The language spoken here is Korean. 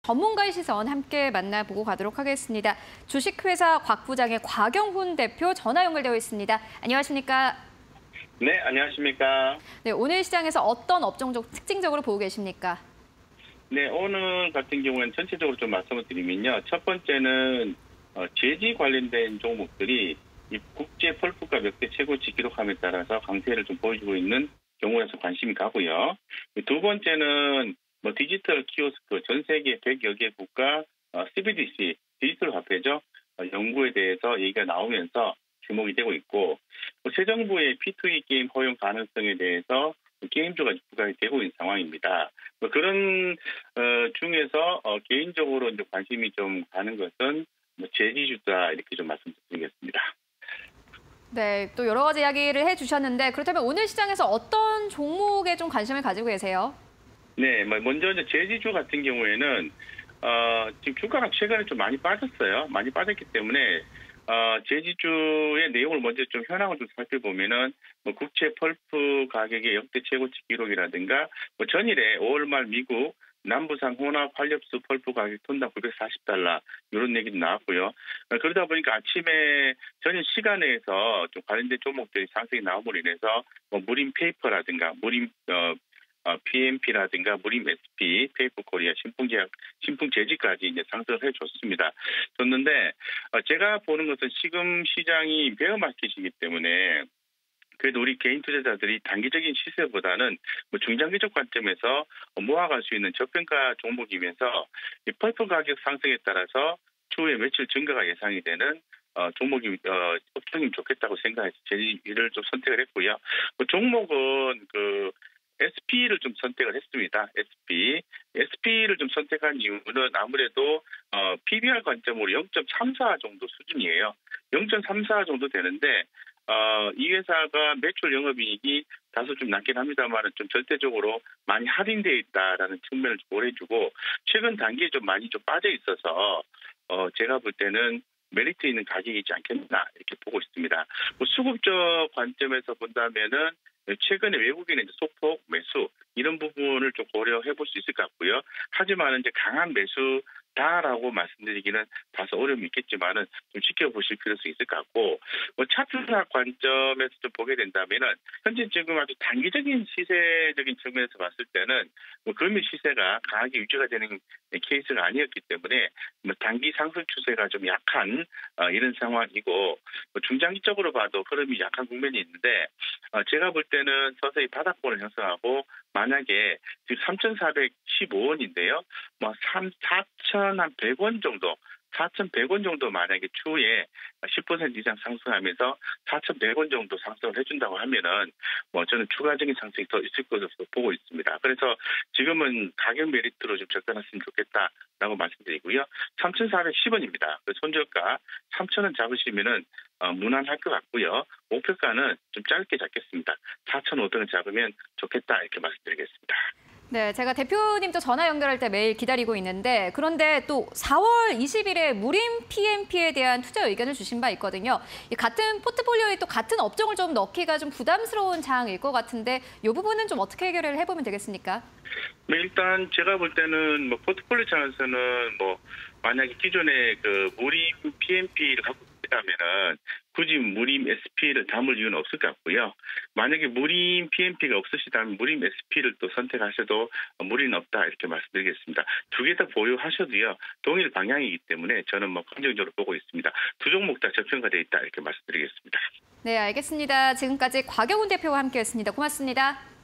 전문가의 시선 함께 만나보고 가도록 하겠습니다. 주식회사 곽 부장의 곽영훈 대표 전화 연결되어 있습니다. 안녕하십니까? 네, 안녕하십니까? 네, 오늘 시장에서 어떤 업종적 특징적으로 보고 계십니까? 네, 오늘 같은 경우에는 전체적으로 좀 말씀을 드리면요. 첫 번째는 제지 관련된 종목들이 이 국제 펄프가 역대 최고치 기록함에 따라서 강세를 좀 보여주고 있는 경우에서 관심이 가고요. 두 번째는 디지털 키오스크 전 세계 100여 개 국가 CBDC 디지털 화폐죠. 연구에 대해서 얘기가 나오면서 주목이 되고 있고 새 정부의 P2E 게임 허용 가능성에 대해서 게임주가 부각이 되고 있는 상황입니다. 그런 중에서 개인적으로 이제 관심이 좀 가는 것은 제지주다 이렇게 좀 말씀드리겠습니다. 네, 또 여러 가지 이야기를 해주셨는데 그렇다면 오늘 시장에서 어떤 종목에 좀 관심을 가지고 계세요? 네, 먼저 이제 제지주 같은 경우에는 지금 주가가 최근에 좀 많이 빠졌어요. 많이 빠졌기 때문에 제지주의 내용을 먼저 좀 현황을 좀 살펴보면은 국채 펄프 가격의 역대 최고치 기록이라든가 전일에 5월 말 미국 남부산 혼합 활력수 펄프 가격 톤당 $940 이런 얘기도 나왔고요. 그러다 보니까 아침에 전일 시간에서 좀 관련된 종목들이 상승이 나옴으로 인해서 무림 페이퍼라든가 무림 PMP라든가 무림 SP, 페이퍼 코리아, 신풍 제지까지 이제 상승을 해줬습니다. 줬는데 제가 보는 것은 지금 시장이 베어마켓이기 때문에 그래도 우리 개인 투자자들이 단기적인 시세보다는 중장기적 관점에서 모아갈 수 있는 저평가 종목이면서 이 펄프 가격 상승에 따라서 추후에 매출 증가가 예상이 되는 종목이 업종이 좋겠다고 생각해서 제지를 좀 선택을 했고요. 종목은 SP를 좀 선택을 했습니다. SP를 좀 선택한 이유는 아무래도 PBR 관점으로 0.34 정도 수준이에요. 0.34 정도 되는데 이 회사가 매출 영업이익이 다소 좀 낮긴 합니다만 좀 절대적으로 많이 할인되어 있다라는 측면을 좀 고려해주고 최근 단기에 좀 많이 좀 빠져 있어서 제가 볼 때는 메리트 있는 가격이지 않겠나 이렇게 보고 있습니다. 수급적 관점에서 본다면은 최근에 외국인의 소폭 매수 이런 부분을 좀 고려해 볼 수 있을 것 같고요. 하지만 이제 강한 매수다라고 말씀드리기는 다소 어려움이 있겠지만은 좀 지켜보실 필요성이 있을 것 같고 차트사 관점에서 좀 보게 된다면은 현재 지금 아주 단기적인 시세적인 측면에서 봤을 때는 금일 시세가 강하게 유지가 되는 케이스가 아니었기 때문에 단기 상승 추세가 좀 약한 이런 상황이고 중장기적으로 봐도 흐름이 약한 국면이 있는데 제가 볼 때는 서서히 바닥권을 형성하고 만약에 지금 3,415원인데요. 4,100원 정도 4,100원 정도 만약에 추후에 10% 이상 상승하면서 4,100원 정도 상승을 해준다고 하면은 저는 추가적인 상승이 더 있을 것으로 보고 있습니다. 그래서 지금은 가격 메리트로 좀 접근했으면 좋겠다라고 말씀드리고요. 3,410원입니다. 손절가 3,000원 잡으시면은 무난할 것 같고요. 목표가는 좀 짧게 잡겠습니다. 4,500원 잡으면 좋겠다 이렇게 말씀드리겠습니다. 네, 제가 대표님도 전화 연결할 때 매일 기다리고 있는데 그런데 또 4월 20일에 무림 PMP에 대한 투자 의견을 주신 바 있거든요. 같은 포트폴리오에 또 같은 업종을 좀 넣기가 좀 부담스러운 장일 것 같은데 이 부분은 좀 어떻게 해결을 해보면 되겠습니까? 네, 일단 제가 볼 때는 포트폴리오 차원에서는 만약에 기존에 무림 PMP를 갖고 있다면은 굳이 무림 SP를 담을 이유는 없을 것 같고요. 만약에 무림 PMP가 없으시다면 무림 SP를 또 선택하셔도 무리는 없다 이렇게 말씀드리겠습니다. 두 개 다 보유하셔도요. 동일 방향이기 때문에 저는 긍정적으로 보고 있습니다. 두 종목 다 저평가되어 있다 이렇게 말씀드리겠습니다. 네, 알겠습니다. 지금까지 곽영훈 대표와 함께했습니다. 고맙습니다.